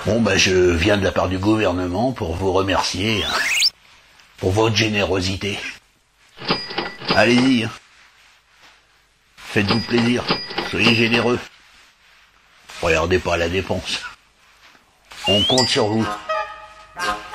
Bon, bah, je viens de la part du gouvernement pour vous remercier pour votre générosité. Allez-y, faites-vous plaisir, soyez généreux. Regardez pas la dépense. On compte sur vous.